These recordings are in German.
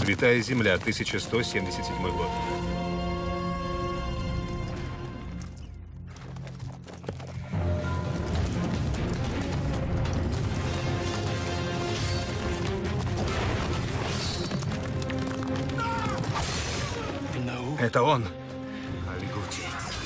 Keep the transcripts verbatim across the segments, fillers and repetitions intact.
Святая Земля, тысяча сто семьдесят седьмой год. Это он. Алигути.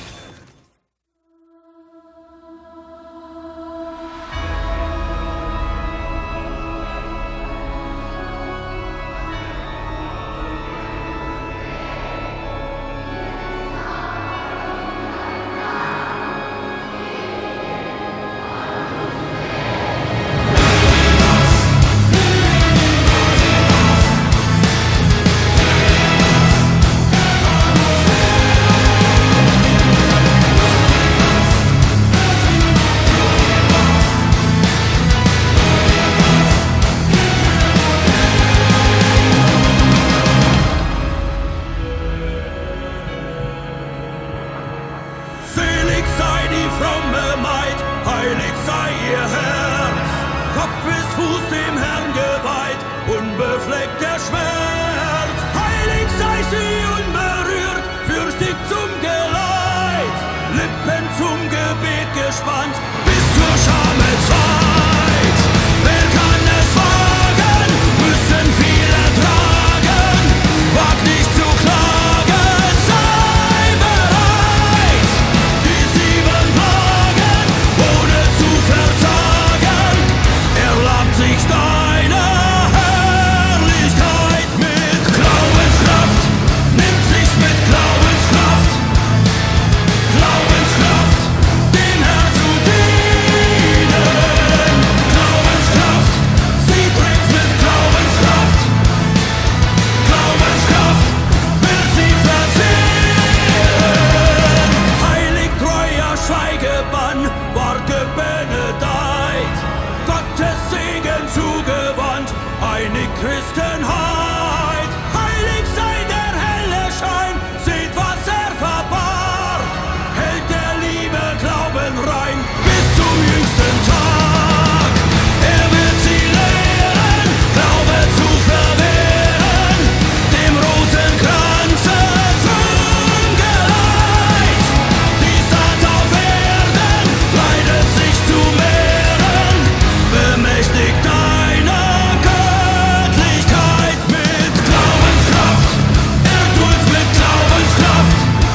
Fromme Maid, heilig sei ihr Herz. Kopf bis Fuß dem Herrn geweiht, unbefleckt der Schmerz. Heilig sei sie unberührt, fürstig zum Geleit. Lippen zum Gebet gespannt, bis zur Schamenzeit. Wer kann es wagen, müssen viele tragen. Wag nicht zu klagen, sei bereit. Die sieben Plagen ohne zu verzagen, erlaubt sich deine Herrlichkeit mit Glaubenskraft, nimmt sich's mit Glaubenskraft. Glaubenskraft, dem Herrn zu dienen. Glaubenskraft, sie trägt's mit Glaubenskraft. Glaubenskraft will sie verzehren. Heilig treuer Schweigebann ward gebenedeit. Gottes Segen zugewandt, einig Christenheit. Heilig sei der helle Schein, seht was er verbarg. Hält der Liebe Glauben rein bis zum jüngsten Tag. Er wird sie lehren, Glaube zu verwehren, dem Rosenkranze zum Geleit. Die Saat auf Erden leidet sich zu mehren, bemächtigt deiner Göttlichkeit mit Glaubenskraft. Er tut's mit Glaubenskraft.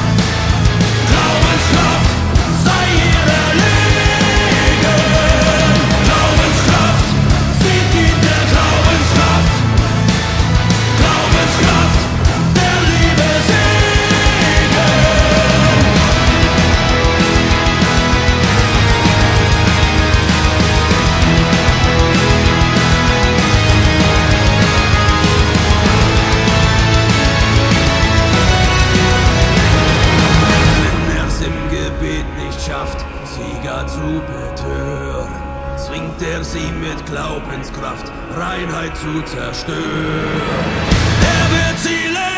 Glaubenskraft sei ihr erlegen. Glaubenskraft, sie dient der Glaubenskraft. Glaubenskraft, der Liebe Segen. Wenn er's im Gebet nicht schafft, Sieger zu betören, zwingt er sie mit Glaubenskraft, Reinheit zu zerstören. Er wird sie lehren.